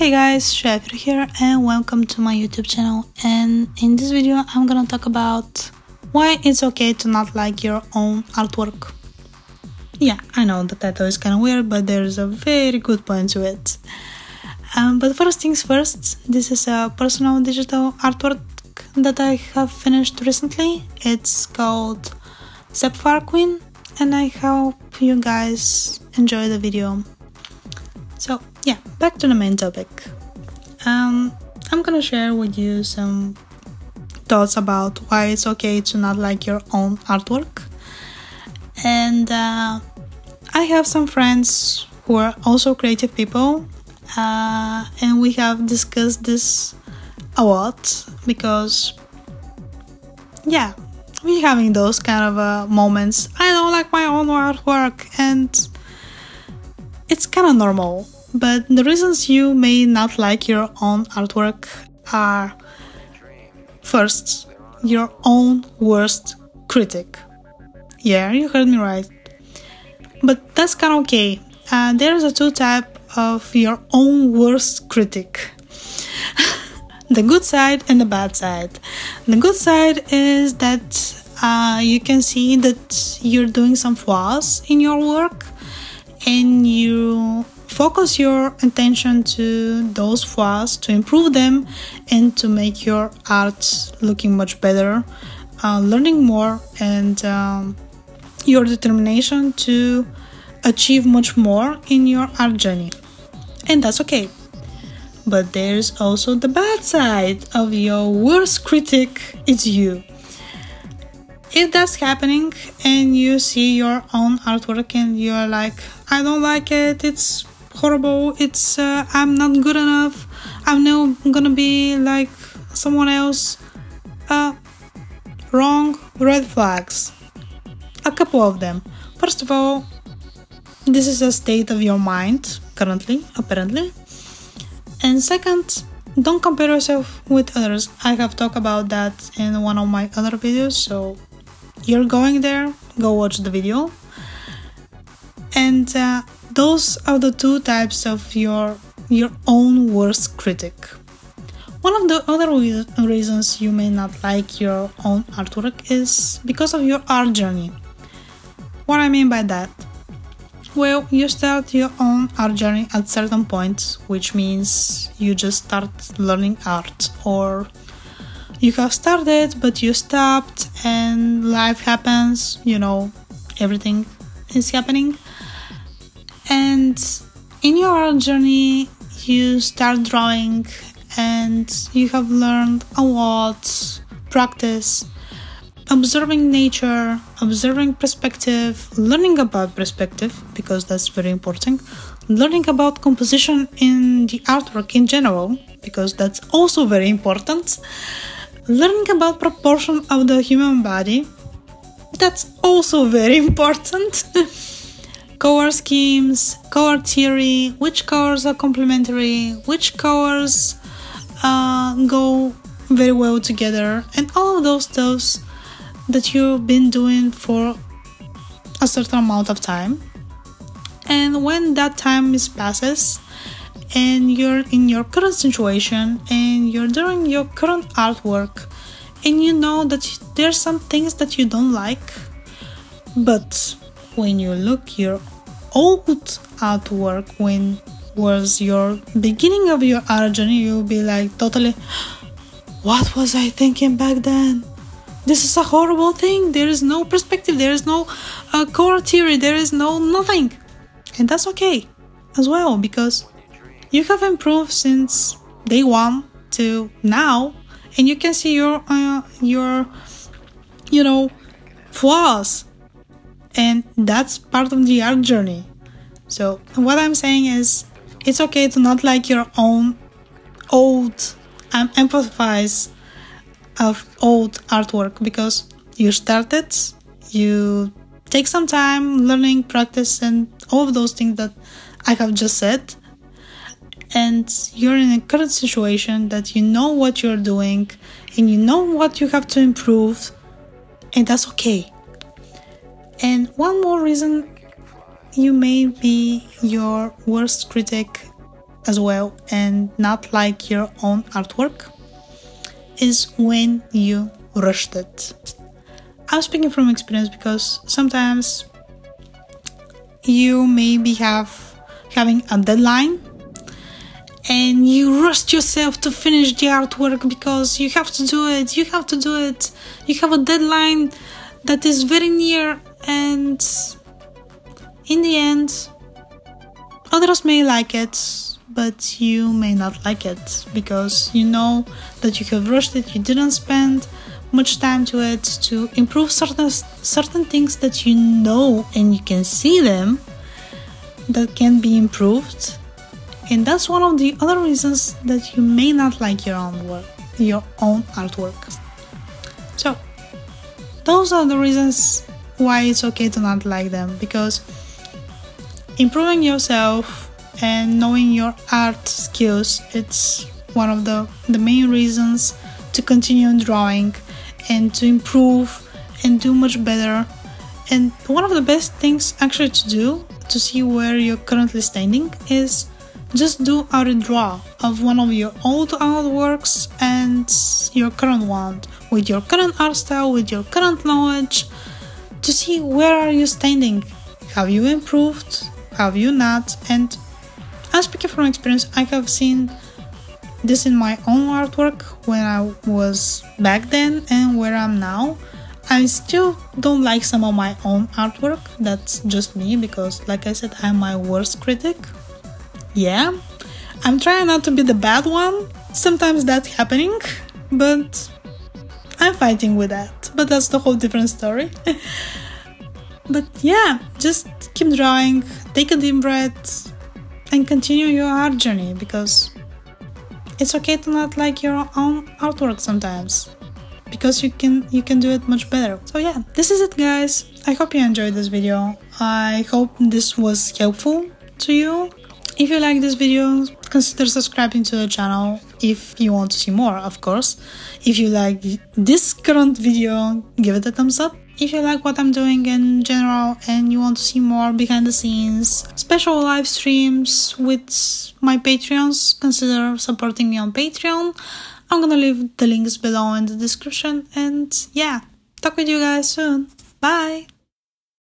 Hey guys, Shaya here and welcome to my YouTube channel, and in this video I'm gonna talk about why it's okay to not like your own artwork. Yeah, I know the title is kinda weird, but there's a very good point to it. But first things first, this is a personal digital artwork that I have finished recently. It's called Sapphire Queen, and I hope you guys enjoy the video. So yeah, back to the main topic. I'm gonna share with you some thoughts about why it's okay to not like your own artwork. And I have some friends who are also creative people, and we have discussed this a lot because yeah, we're having those kind of moments. I don't like my own artwork, and it's kind of normal. But the reasons you may not like your own artwork are: first, your own worst critic. Yeah, you heard me right. But that's kind of okay. There's a two type of your own worst critic. The good side and the bad side. The good side is that you can see that you're doing some flaws in your work, and you focus your attention to those flaws to improve them and to make your art looking much better, learning more, and your determination to achieve much more in your art journey. And that's okay. But there's also the bad side of your worst critic. It's you. If that's happening and you see your own artwork and you're like, I don't like it, it's horrible, it's I'm not good enough, I'm now gonna be like someone else, wrong. Red flags, a couple of them. First of all, this is a state of your mind currently, apparently. And second, don't compare yourself with others. I have talked about that in one of my other videos, so you're going there, go watch the video. And those are the two types of your own worst critic. One of the other reasons you may not like your own artwork is because of your art journey. What I mean by that? Well, you start your own art journey at certain points, which means you just start learning art, or you have started but you stopped and life happens, everything is happening. And in your art journey, you start drawing and you have learned a lot, practice, observing nature, observing perspective, learning about perspective, because that's very important, learning about composition in the artwork in general, because that's also very important, learning about proportion of the human body, that's also very important. Color schemes, color theory, which colors are complementary, which colors go very well together, and all of those stuff that you've been doing for a certain amount of time. And when that time passes and you're in your current situation and you're doing your current artwork, and you know that there's some things that you don't like, but when you look your old artwork, when was your beginning of your art journey, you'll be like totally, what was I thinking back then? This is a horrible thing. There is no perspective, there is no core theory, there is no nothing. And that's okay as well, because you have improved since day one to now, and you can see your flaws, and that's part of the art journey. So what I'm saying is, it's okay to not like your own old, empathize of old artwork, because you started, you take some time learning, practice, and all of those things that I have just said, and you're in a current situation that you know what you're doing and you know what you have to improve, and that's okay. And one more reason you may be your worst critic as well and not like your own artwork is when you rushed it. I'm speaking from experience because sometimes you maybe having a deadline and you rushed yourself to finish the artwork because you have to do it. You have a deadline that is very near, and in the end, others may like it, but you may not like it because you know that you have rushed it, you didn't spend much time to it to improve certain things that you know and you can see them that can be improved. And that's one of the other reasons that you may not like your own artwork. So those are the reasons why it's okay to not like them, because improving yourself and knowing your art skills, it's one of the main reasons to continue drawing and to improve and do much better. And one of the best things actually to do to see where you're currently standing is just do a redraw of one of your old artworks and your current one, with your current art style, with your current knowledge, to see where are you standing. Have you improved? Have you not? And I'm speaking from experience. I have seen this in my own artwork when I was back then and where I'm now. I still don't like some of my own artwork. That's just me because, like I said, I'm my worst critic. Yeah, I'm trying not to be the bad one. Sometimes that's happening, but I'm fighting with that. But that's the whole different story. But yeah, just keep drawing, take a deep breath, and continue your art journey, because it's okay to not like your own artwork sometimes, because you can do it much better. So yeah, this is it, guys. I hope you enjoyed this video. I hope this was helpful to you. If you like this video, consider subscribing to the channel if you want to see more, of course. If you like this current video, give it a thumbs up. If you like what I'm doing in general and you want to see more behind the scenes, special live streams with my Patreons, consider supporting me on Patreon. I'm gonna leave the links below in the description, and yeah, talk with you guys soon. Bye!